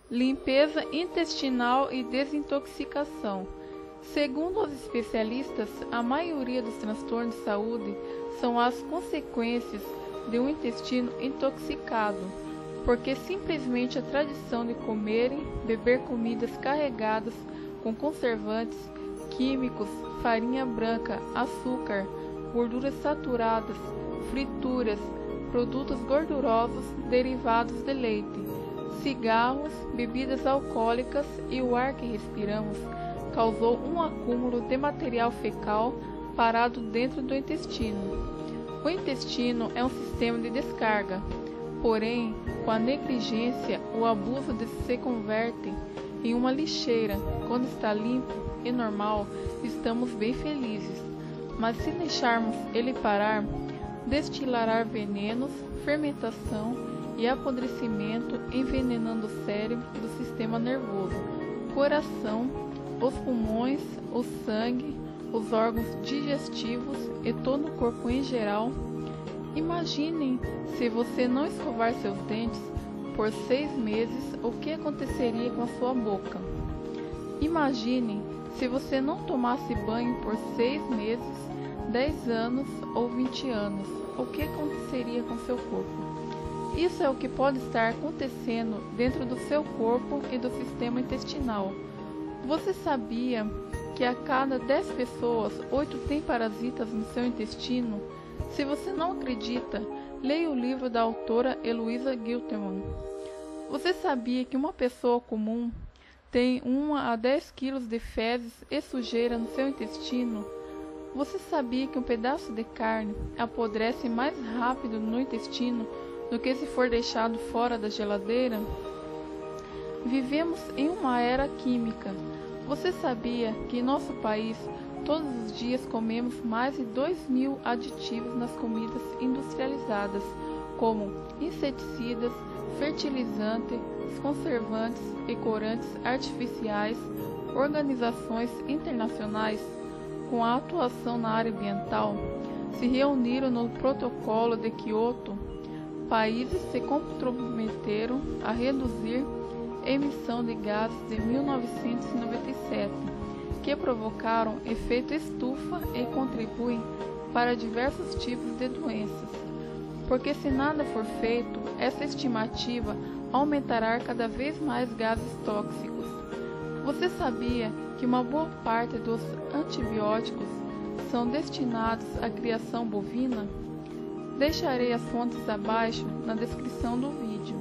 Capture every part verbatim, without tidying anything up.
Limpeza intestinal e desintoxicação. Segundo os especialistas, a maioria dos transtornos de saúde são as consequências de um intestino intoxicado, porque simplesmente a tradição de comer e beber comidas carregadas com conservantes, químicos, farinha branca, açúcar, gorduras saturadas, frituras, produtos gordurosos derivados de leite, cigarros, bebidas alcoólicas e o ar que respiramos causou um acúmulo de material fecal parado dentro do intestino. O intestino é um sistema de descarga, porém, com a negligência, o abuso de se converte em uma lixeira. Quando está limpo e normal, estamos bem felizes, mas se deixarmos ele parar, destilará venenos, fermentação e apodrecimento, envenenando o cérebro do sistema nervoso, coração, os pulmões, o sangue, os órgãos digestivos e todo o corpo em geral. Imaginem se você não escovar seus dentes por seis meses, o que aconteceria com a sua boca. Imaginem se você não tomasse banho por seis meses, dez anos ou vinte anos, o que aconteceria com seu corpo. Isso é o que pode estar acontecendo dentro do seu corpo e do sistema intestinal. Você sabia que a cada dez pessoas, oito têm parasitas no seu intestino? Se você não acredita, leia o livro da autora Eloisa Gilterman. Você sabia que uma pessoa comum tem um a dez quilos de fezes e sujeira no seu intestino? Você sabia que um pedaço de carne apodrece mais rápido no intestino do que se for deixado fora da geladeira? Vivemos em uma era química. Você sabia que em nosso país todos os dias comemos mais de dois mil aditivos nas comidas industrializadas, como inseticidas, fertilizantes, conservantes e corantes artificiais? Organizações internacionais com a atuação na área ambiental se reuniram no Protocolo de Kyoto. Países se comprometeram a reduzir a emissão de gases de mil novecentos e noventa e sete, que provocaram efeito estufa e contribuem para diversos tipos de doenças. Porque se nada for feito, essa estimativa aumentará cada vez mais gases tóxicos. Você sabia que uma boa parte dos antibióticos são destinados à criação bovina? Deixarei as fontes abaixo na descrição do vídeo.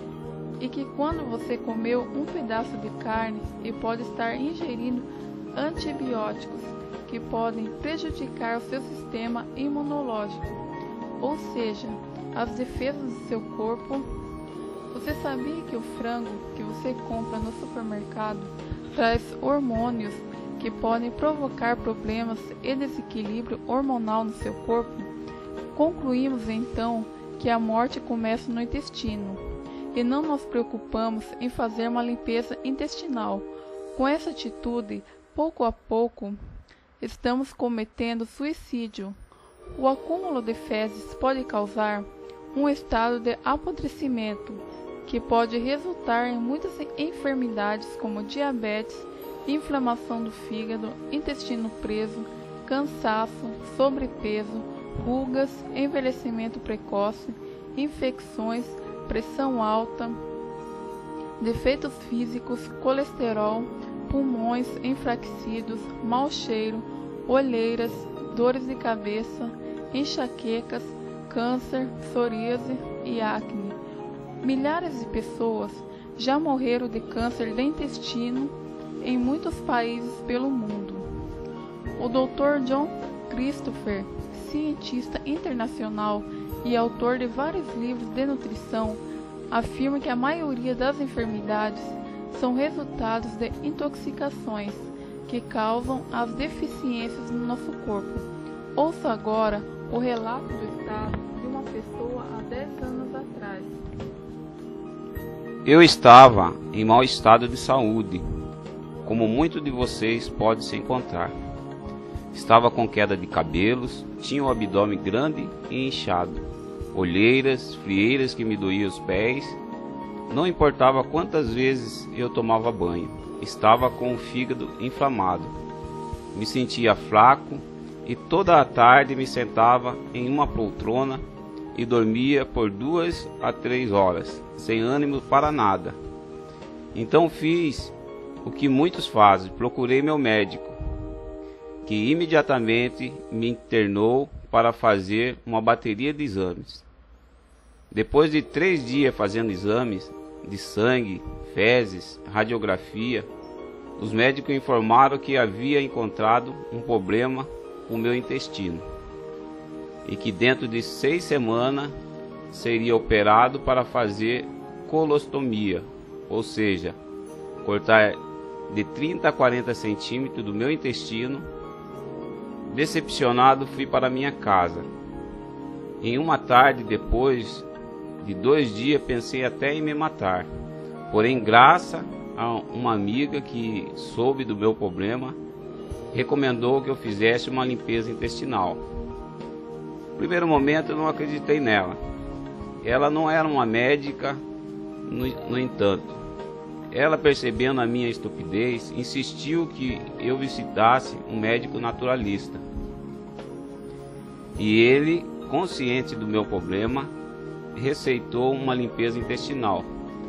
E que quando você comeu um pedaço de carne e pode estar ingerindo antibióticos que podem prejudicar o seu sistema imunológico, ou seja, as defesas do seu corpo. Você sabia que o frango que você compra no supermercado traz hormônios que podem provocar problemas e desequilíbrio hormonal no seu corpo? Concluímos então que a morte começa no intestino e não nos preocupamos em fazer uma limpeza intestinal. Com essa atitude, pouco a pouco, estamos cometendo suicídio. O acúmulo de fezes pode causar um estado de apodrecimento, que pode resultar em muitas enfermidades como diabetes, inflamação do fígado, intestino preso, cansaço, sobrepeso, rugas, envelhecimento precoce, infecções, pressão alta, defeitos físicos, colesterol, pulmões enfraquecidos, mau cheiro, olheiras, dores de cabeça, enxaquecas, câncer, psoríase e acne. Milhares de pessoas já morreram de câncer de intestino em muitos países pelo mundo. O doutor John Christopher, cientista internacional e autor de vários livros de nutrição, afirma que a maioria das enfermidades são resultados de intoxicações que causam as deficiências no nosso corpo. Ouça agora o relato do estado de uma pessoa há dez anos atrás. Eu estava em mau estado de saúde, como muitos de vocês podem se encontrar. Estava com queda de cabelos, tinha o abdômen grande e inchado, olheiras, frieiras que me doíam os pés, Não importava quantas vezes eu tomava banho, estava com o fígado inflamado. Me sentia fraco e toda a tarde me sentava em uma poltrona e dormia por duas a três horas, sem ânimo para nada. Então fiz o que muitos fazem, procurei meu médico, que imediatamente me internou para fazer uma bateria de exames. Depois de três dias fazendo exames de sangue, fezes, radiografia, os médicos informaram que havia encontrado um problema com o meu intestino e que dentro de seis semanas seria operado para fazer colostomia, ou seja, cortar de trinta a quarenta centímetros do meu intestino. Decepcionado, fui para minha casa. Em uma tarde, depois de dois dias, pensei até em me matar. Porém, graças a uma amiga que soube do meu problema, recomendou que eu fizesse uma limpeza intestinal. No primeiro momento, eu não acreditei nela. Ela não era uma médica, no, no entanto. Ela, percebendo a minha estupidez, insistiu que eu visitasse um médico naturalista. E ele, consciente do meu problema, receitou uma limpeza intestinal.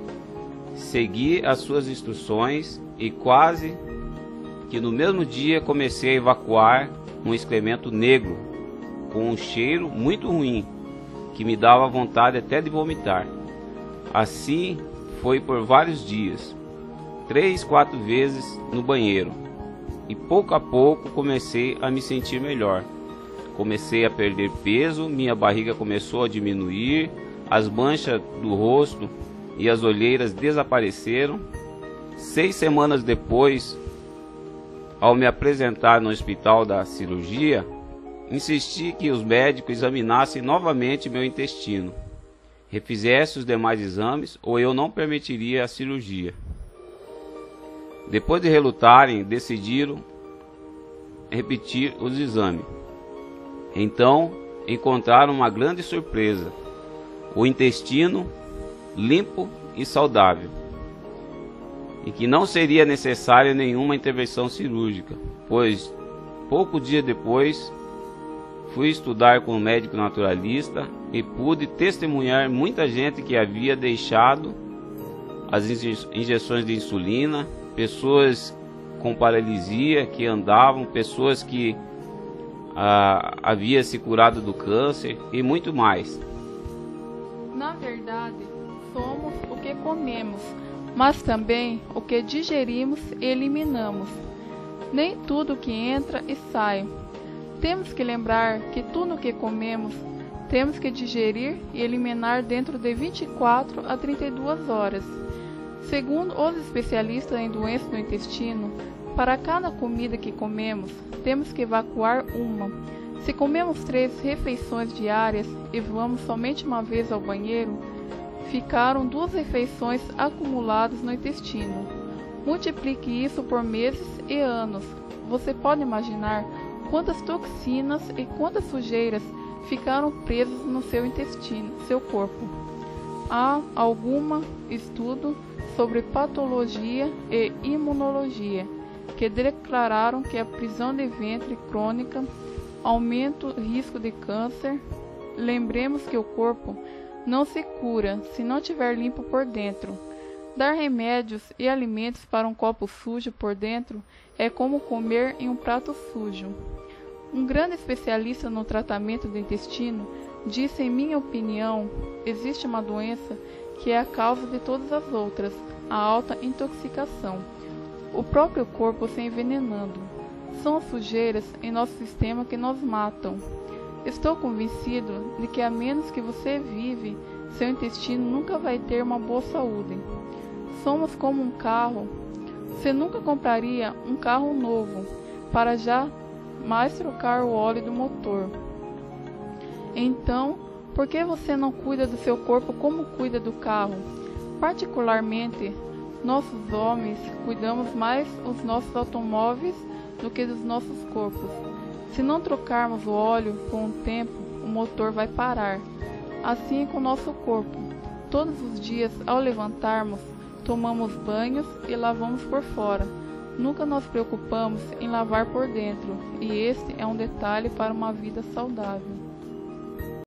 Segui as suas instruções e quase que no mesmo dia comecei a evacuar um excremento negro com um cheiro muito ruim que me dava vontade até de vomitar. Assim foi por vários dias, três, quatro vezes no banheiro, e pouco a pouco comecei a me sentir melhor. Comecei a perder peso, minha barriga começou a diminuir, as manchas do rosto e as olheiras desapareceram. Seis semanas depois, ao me apresentar no hospital da cirurgia, insisti que os médicos examinassem novamente meu intestino, refizessem os demais exames ou eu não permitiria a cirurgia. Depois de relutarem, decidiram repetir os exames. Então, encontraram uma grande surpresa: o intestino limpo e saudável, e que não seria necessária nenhuma intervenção cirúrgica, pois pouco dia depois fui estudar com um médico naturalista e pude testemunhar muita gente que havia deixado as injeções de insulina, pessoas com paralisia que andavam, pessoas que ah, havia se curado do câncer e muito mais. Na verdade, somos o que comemos, mas também o que digerimos e eliminamos. Nem tudo que entra e sai. Temos que lembrar que tudo o que comemos temos que digerir e eliminar dentro de vinte e quatro a trinta e duas horas. Segundo os especialistas em doenças do intestino, para cada comida que comemos, temos que evacuar uma. Se comemos três refeições diárias e vamos somente uma vez ao banheiro, ficaram duas refeições acumuladas no intestino. Multiplique isso por meses e anos. Você pode imaginar quantas toxinas e quantas sujeiras ficaram presas no seu intestino, seu corpo. Há algum estudo sobre patologia e imunologia que declararam que a prisão de ventre crônica aumenta o risco de câncer. Lembremos que o corpo não se cura se não estiver limpo por dentro. Dar remédios e alimentos para um copo sujo por dentro é como comer em um prato sujo. Um grande especialista no tratamento do intestino disse: em minha opinião, existe uma doença que é a causa de todas as outras, a alta intoxicação. O próprio corpo se envenenando. São as sujeiras em nosso sistema que nos matam. Estou convencido de que a menos que você vive, seu intestino nunca vai ter uma boa saúde. Somos como um carro. Você nunca compraria um carro novo para já mais trocar o óleo do motor. Então, por que você não cuida do seu corpo como cuida do carro? Particularmente, nossos homens cuidamos mais dos nossos automóveis do que dos nossos corpos. Se não trocarmos o óleo com o tempo, o motor vai parar. Assim é com o nosso corpo. Todos os dias, ao levantarmos, tomamos banhos e lavamos por fora. Nunca nos preocupamos em lavar por dentro, e este é um detalhe para uma vida saudável.